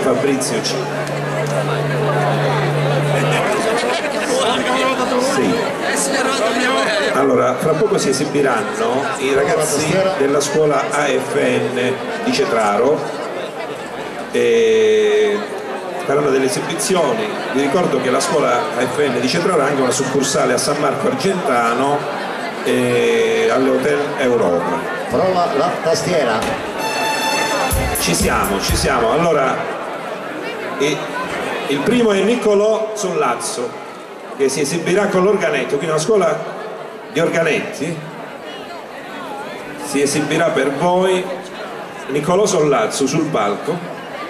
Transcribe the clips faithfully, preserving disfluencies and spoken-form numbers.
Fabrizio C. Sì. Allora, fra poco si esibiranno i ragazzi della scuola A F N di Cetraro e faranno delle esibizioni. Vi ricordo che la scuola A F N di Cetraro ha anche una succursale a San Marco Argentano e all'Hotel Europa. Prova la tastiera. Ci siamo, ci siamo. Allora, e, il primo è Niccolò Sollazzo, che si esibirà con l'organetto, quindi una scuola di organetti. Si esibirà per voi Niccolò Sollazzo sul palco.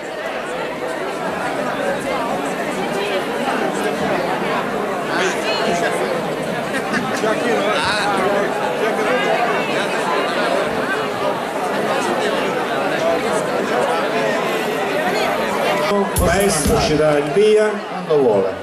Maestro ci dà il via quando vuole.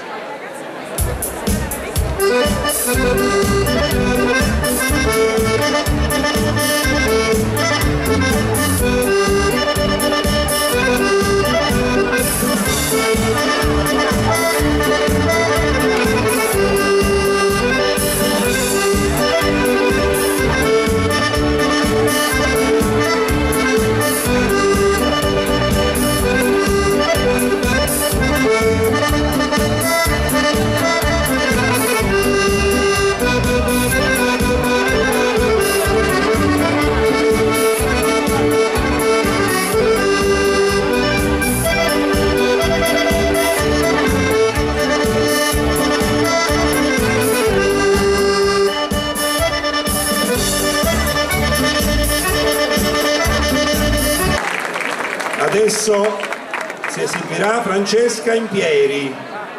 Adesso si esibirà Francesca Impieri,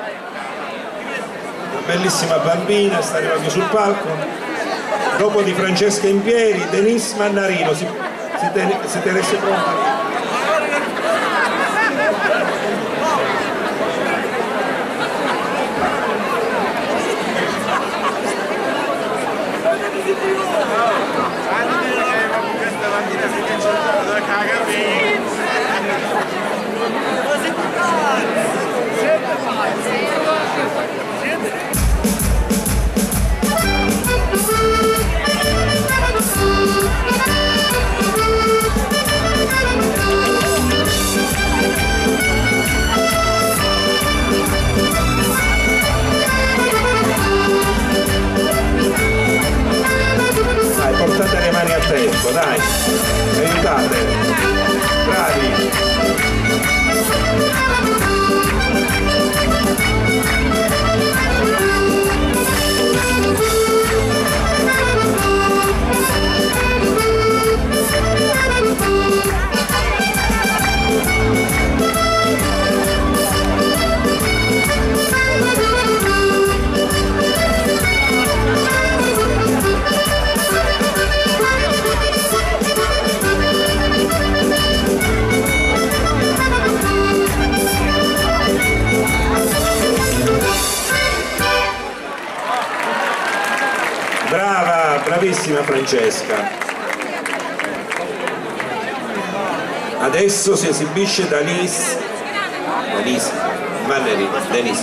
una bellissima bambina, sta arrivando sul palco. Dopo di Francesca Impieri, Denise Mannarino. Si, siete, siete resi pronti? Dai, portate le mani a tempo, dai, aiutate, bravi. Brava, bravissima Francesca. Adesso si esibisce Denise Denise Mannarino. Denise.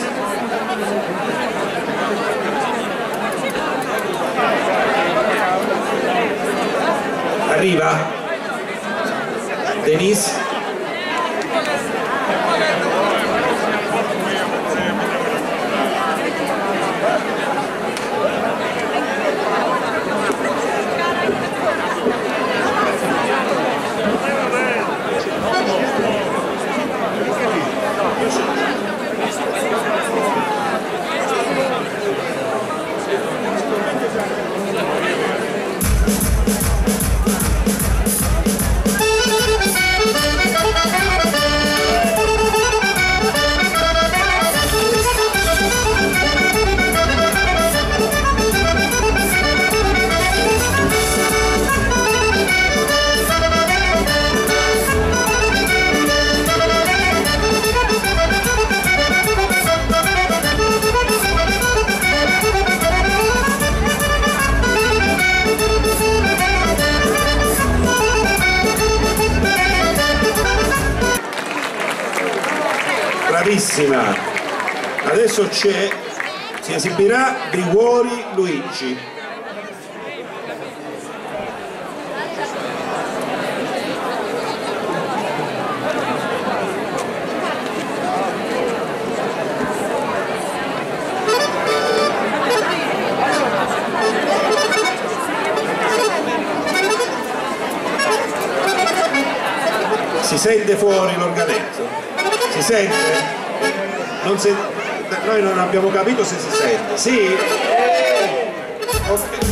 Arriva Denise. Thank you. bravissima. Adesso c'è, si esibirà Briguori Luigi. Si sente fuori l'organetto? Si sente? Non si... Noi non abbiamo capito se si sente. Sì? Ok.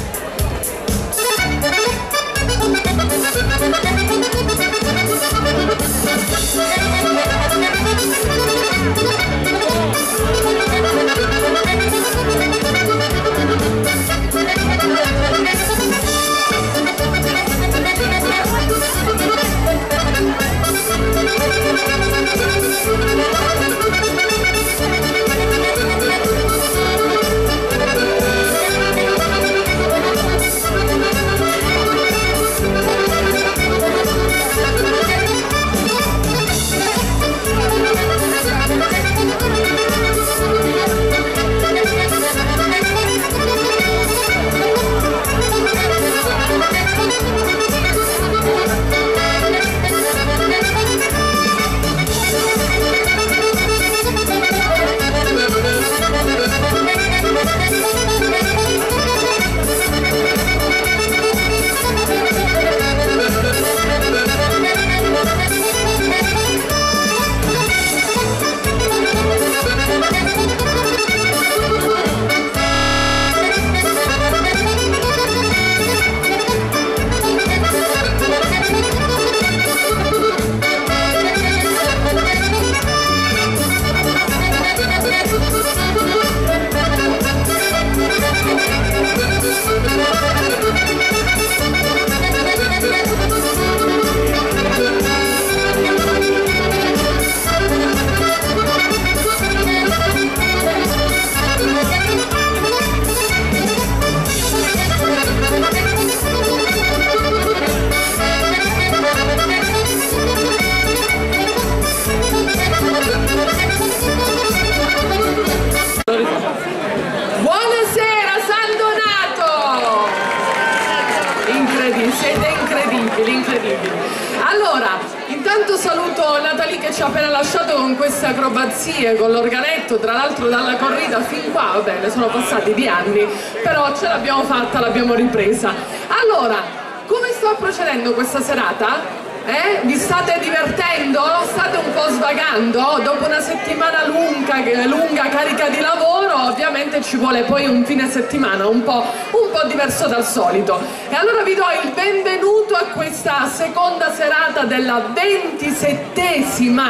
Siete incredibili, incredibili. Allora, intanto saluto Natalie che ci ha appena lasciato con queste acrobazie, con l'organetto, tra l'altro dalla corrida fin qua, va bene, sono passati di anni, però ce l'abbiamo fatta, l'abbiamo ripresa. Allora, come sta procedendo questa serata? Eh? Vi state divertendo? State un po' svagando? Dopo una settimana lunga, lunga carica di lavoro, ovviamente ci vuole poi un fine settimana un po', un po' diverso dal solito. E allora vi do il benvenuto a questa seconda serata della ventisettesima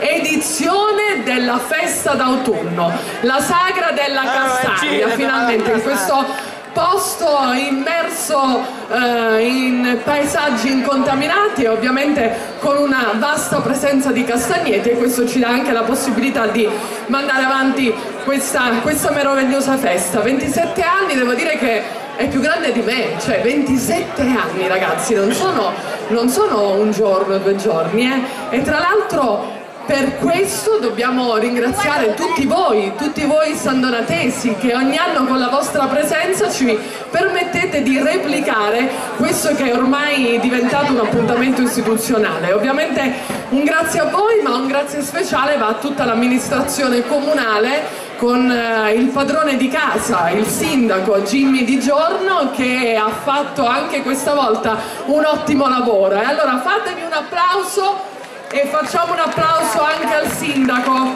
edizione della festa d'autunno, la sagra della castagna, finalmente in questo posto immerso eh, in paesaggi incontaminati e ovviamente con una vasta presenza di castagneti, e questo ci dà anche la possibilità di mandare avanti questa, questa meravigliosa festa. ventisette anni, devo dire che è più grande di me, cioè ventisette anni ragazzi, non sono, non sono un giorno, due giorni, eh? E tra l'altro per questo dobbiamo ringraziare tutti voi, tutti voi sandonatesi, che ogni anno con la vostra presenza ci permettete di replicare questo che è ormai diventato un appuntamento istituzionale. Ovviamente un grazie a voi, ma un grazie speciale va a tutta l'amministrazione comunale, con eh, il padrone di casa, il sindaco Jimmy Di Giorno, che ha fatto anche questa volta un ottimo lavoro. E allora fatevi un applauso e facciamo un applauso anche al sindaco.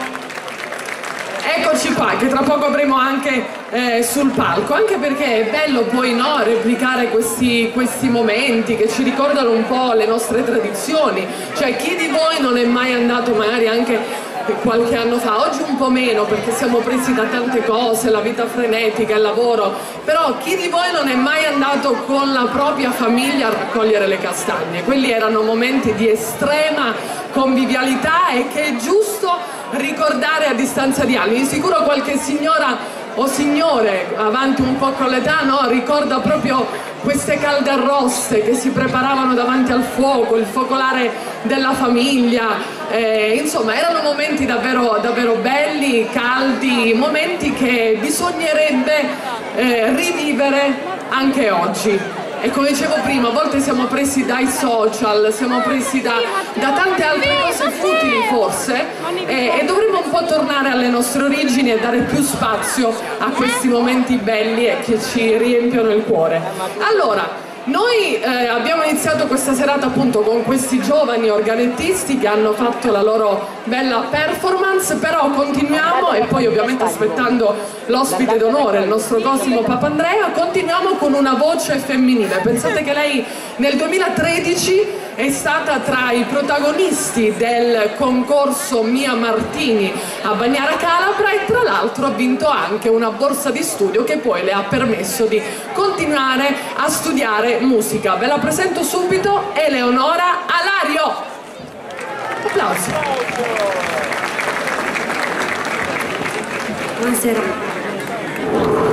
Eccoci qua, che tra poco avremo anche eh, sul palco, anche perché è bello poi, no, replicare questi, questi momenti che ci ricordano un po' le nostre tradizioni. Cioè, chi di voi non è mai andato magari anche qualche anno fa, oggi un po' meno perché siamo presi da tante cose, la vita frenetica, il lavoro, però chi di voi non è mai andato con la propria famiglia a raccogliere le castagne? Quelli erano momenti di estrema convivialità e che è giusto ricordare a distanza di anni. Di sicuro qualche signora o signore avanti un po' con l'età, no, ricorda proprio queste calde arroste che si preparavano davanti al fuoco, il focolare della famiglia, Eh, insomma, erano momenti davvero, davvero belli, caldi, momenti che bisognerebbe eh, rivivere anche oggi. E come dicevo prima, a volte siamo presi dai social, siamo presi da, da tante altre cose futili forse, e, e dovremmo un po' tornare alle nostre origini e dare più spazio a questi momenti belli e che ci riempiono il cuore. Allora, noi eh, abbiamo iniziato questa serata appunto con questi giovani organettisti che hanno fatto la loro bella performance, però continuiamo, e poi ovviamente aspettando l'ospite d'onore, il nostro Cosimo Papandrea, continuiamo con una voce femminile. Pensate che lei nel duemilatredici è stata tra i protagonisti del concorso Mia Martini a Bagnara Calabra e tra l'altro ha vinto anche una borsa di studio che poi le ha permesso di continuare a studiare musica. Ve la presento subito, Eleonora Alario. Applausi. Buonasera.